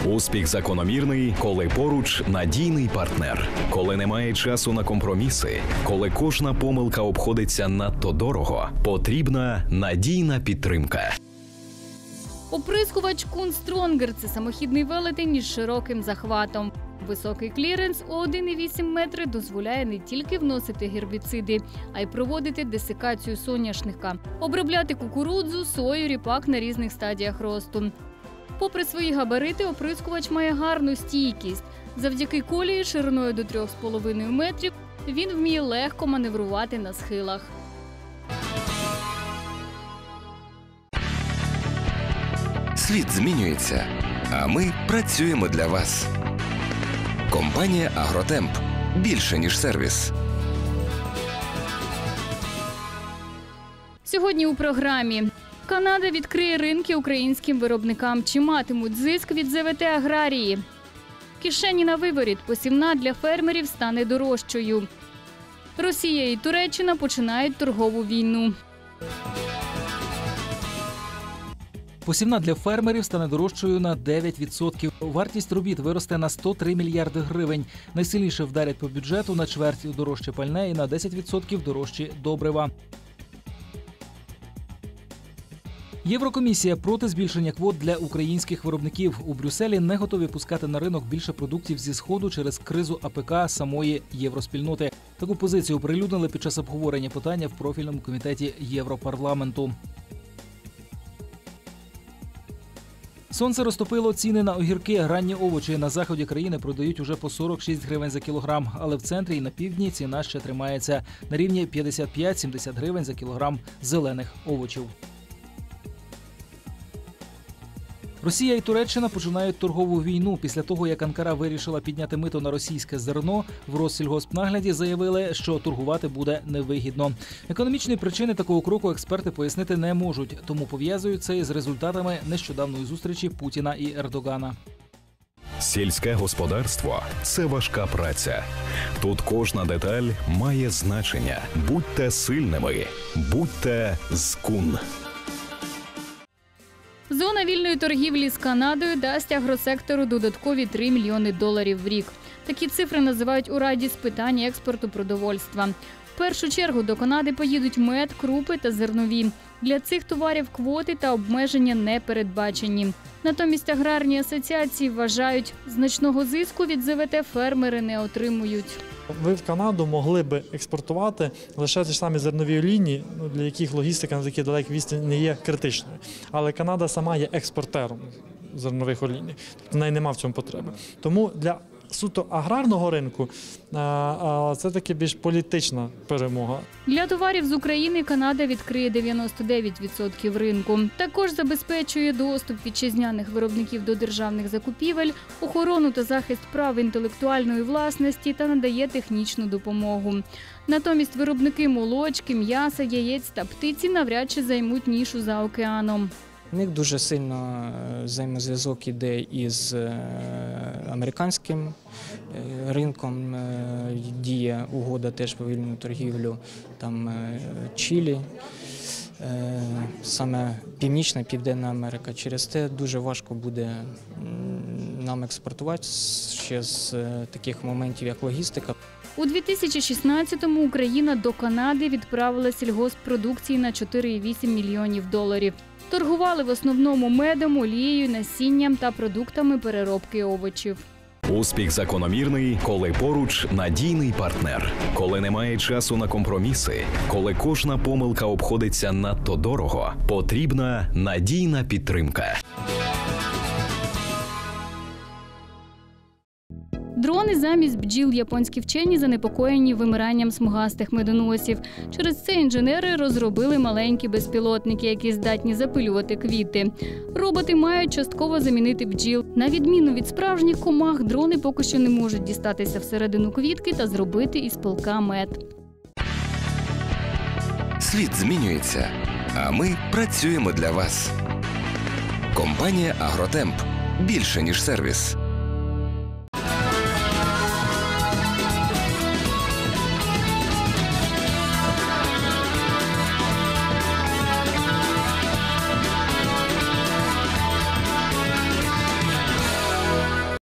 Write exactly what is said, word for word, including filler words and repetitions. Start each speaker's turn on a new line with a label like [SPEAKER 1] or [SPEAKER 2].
[SPEAKER 1] Успіх закономірний, коли поруч надійний партнер. Коли немає часу на компроміси, коли кожна помилка обходиться надто дорого, потрібна надійна підтримка.
[SPEAKER 2] Оприскувач Кун Стронгер – це самохідний велетень із широким захватом. Високий кліренс у один і вісім метри дозволяє не тільки вносити гербіциди, а й проводити десикацію соняшника, обробляти кукурудзу, сою, ріпак на різних стадіях росту. Попри свої габарити, оприскувач має гарну стійкість. Завдяки колії шириною до трьох з половиною метрів він вміє легко маневрувати на схилах.
[SPEAKER 3] Світ змінюється, а ми працюємо для вас. Компанія «Агротемп» – більше, ніж сервіс.
[SPEAKER 2] Сьогодні у програмі. Канада відкриє ринки українським виробникам. Чи матимуть зиск від зе ве те аграрії? Кишені на виворіт. Посівна для фермерів стане дорожчою. Росія і Туреччина починають торгову війну.
[SPEAKER 4] Посівна для фермерів стане дорожчою на дев'ять відсотків. Вартість робіт виросте на сто три мільярди гривень. Найсильніше вдарять по бюджету на чверть дорожче пальне і на десять відсотків дорожчі добрива. Єврокомісія проти збільшення квот для українських виробників. У Брюсселі не готові пускати на ринок більше продуктів зі Сходу через кризу а пе ка самої євроспільноти. Таку позицію оприлюднили під час обговорення питання в профільному комітеті Європарламенту. Сонце розтопило ціни на огірки. Ранні овочі на заході країни продають уже по сорок шість гривень за кілограм. Але в центрі і на півдні ціна ще тримається на рівні п'ятдесят п'ять - сімдесят гривень за кілограм зелених овочів. Росія і Туреччина починають торгову війну. Після того, як Анкара вирішила підняти мито на російське зерно, в Россільгоспнагляді заявили, що торгувати буде невигідно. Економічні причини такого кроку експерти пояснити не можуть, тому пов'язують це із результатами нещодавної зустрічі Путіна і Ердогана.
[SPEAKER 1] Сільське господарство – це важка праця. Тут кожна деталь має значення. Будьте сильними, будьте з Кун.
[SPEAKER 2] Зона вільної торгівлі з Канадою дасть агросектору додаткові три мільйони доларів в рік. Такі цифри називають у Раді з питань експорту продовольства. В першу чергу до Канади поїдуть мед, крупи та зернові. Для цих товарів квоти та обмеження не передбачені. Натомість аграрні асоціації вважають, значного зиску від зе ве те фермери не отримують.
[SPEAKER 5] Ви в Канаду могли б експортувати лише ті ж самі зернові лінії, для яких логістика на такій далекій відстані не є критичною. Але Канада сама є експортером зернових олійних, тобто в неї немає в цьому потреби. Тому для суто аграрного ринку це таки більш політична перемога.
[SPEAKER 2] Для товарів з України Канада відкриє дев'яносто дев'ять відсотків ринку. Також забезпечує доступ вітчизняних виробників до державних закупівель, охорону та захист прав інтелектуальної власності та надає технічну допомогу. Натомість виробники молочки, м'яса, яєць та птиці навряд чи займуть нішу за океаном.
[SPEAKER 6] У них дуже сильно взаємозв'язок іде із американським ринком, діє угода теж по вільну торгівлю, там Чилі, саме Північна, Південна Америка. Через те дуже важко буде нам експортувати ще з таких моментів, як логістика.
[SPEAKER 2] У дві тисячі шістнадцятому Україна до Канади відправила сільгосппродукції на чотири і вісім мільйонів доларів. Торгували в основному медом, олією, насінням та продуктами переробки овочів.
[SPEAKER 1] Успіх закономірний, коли поруч надійний партнер. Коли немає часу на компроміси, коли кожна помилка обходиться надто дорого, потрібна надійна підтримка.
[SPEAKER 2] Дрони замість бджіл. Японські вчені занепокоєні вимиранням смугастих медоносів. Через це інженери розробили маленькі безпілотники, які здатні запилювати квіти. Роботи мають частково замінити бджіл. На відміну від справжніх комах, дрони поки що не можуть дістатися всередину квітки та зробити із пилка мед.
[SPEAKER 3] Світ змінюється, а ми працюємо для вас. Компанія «Агротемп» – більше, ніж сервіс.